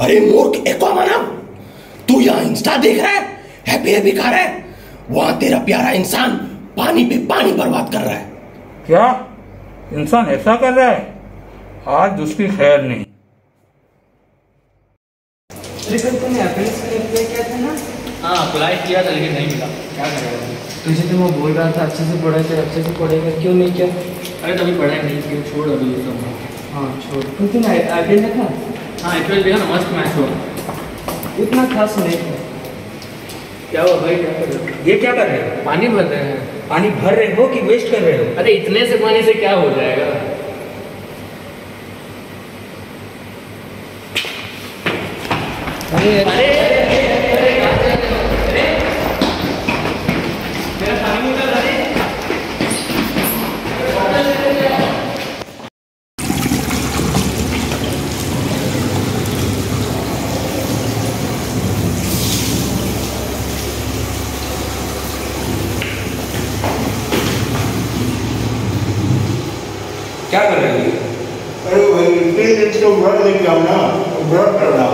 अरे मूर्ख एक्वामानव, तू यहाँ इंस्टा देख रहा है, हैप्पी हैप्पी खा रहा है, वहां तेरा प्यारा इंसान पानी पे पानी बर्बाद कर रहा है। क्या इंसान ऐसा कर रहा है? आज उसकी खैर नहीं। तुमने अप्लाई किया था ना? हाँ अप्लाई किया था लेकिन नहीं मिला। क्या करेगा? तुझे तो वो बोल रहा था अच्छे से पढ़ाई कर, अच्छे से पढ़ेगा, क्यों नहीं किया? अरे तभी पढ़ाई नहीं की, छोड़ अभी ये सब। हाँ छोड़। तुमने आईपीएल देखा? हाँ आईपीएल देखा ना, मस्त मैच हुआ। इतना खास नहीं था। क्या हुआ भाई, क्या कर रहे हो? ये क्या कर रहे हो? पानी भर रहे हैं। पानी भर रहे हो कि वेस्ट कर रहे हो? अरे इतने से पानी से क्या हो जाएगा? अरे अरे मेरा पानी उतर रहा है। क्या कर रहे हो? अरे भाई प्लीज इसको ब्रश लेके आओ ना, ब्रश करना।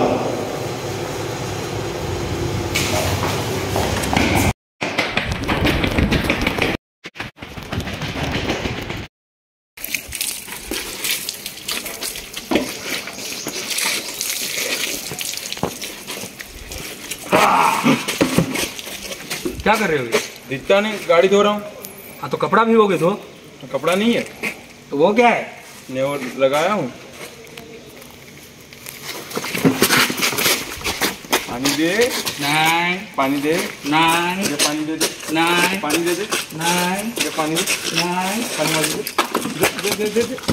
क्या कर रहे हो? दिखता नहीं, गाड़ी धो रहा हूँ। हाँ तो कपड़ा भी होगे धो। तो कपड़ा नहीं है तो वो क्या है? ने वो लगाया हूँ। पानी दे, नहीं पानी दे, नहीं ये पानी दे दे, नहीं पानी दे दे, नहीं ये पानी दे, नहीं। पानी मत दे, दे दे दे दे।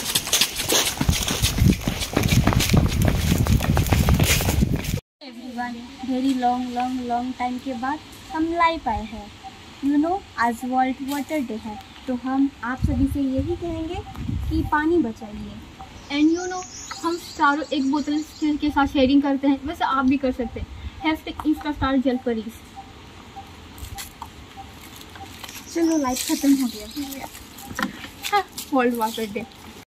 एवरीवन, वेरी लॉन्ग टाइम के बाद हम लाइव आए हैं। यू नो आज वर्ल्ड वाटर डे है, तो हम आप सभी से यही कहेंगे कि पानी बचाइए। एंड यू नो हम चारों एक बोतल के साथ शेयरिंग करते हैं, वैसे आप भी कर सकते हैं। हैशटैग इंस्टा जलपरीज। चलो लाइव खत्म हो गया। World water day.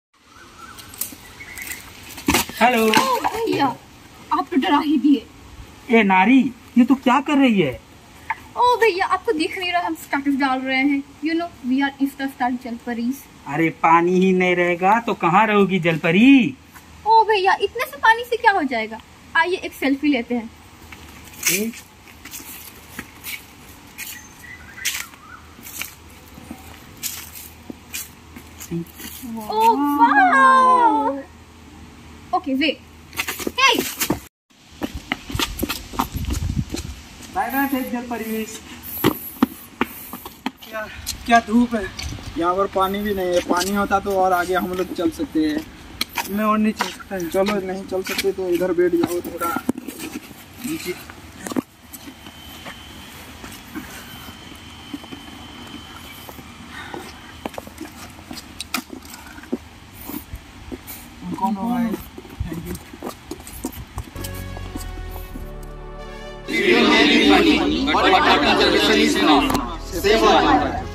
हेलो। भैया आप तो डरा ही दिए। ए नारी, ये तो क्या कर रही है? ओ भैया आपको दिख नहीं रहा, हम स्टेटस डाल रहे हैं। You know we are insta जलपरीज। अरे पानी ही नहीं रहेगा तो कहाँ रहोगी जलपरी? ओ भैया इतने से पानी से क्या हो जाएगा, आइए एक सेल्फी लेते हैं। Oh wow. Okay wait, hey bye bye जलपरी। क्या धूप है यहाँ पर, पानी भी नहीं है। पानी होता तो और आगे हम लोग चल सकते हैं। मैं और नहीं चल सकता। चलो नहीं चल सकते तो इधर बैठ जाओ थोड़ा नीचे। कौन हो भाई? Thank you. But what happens if the solution is not? Save our life.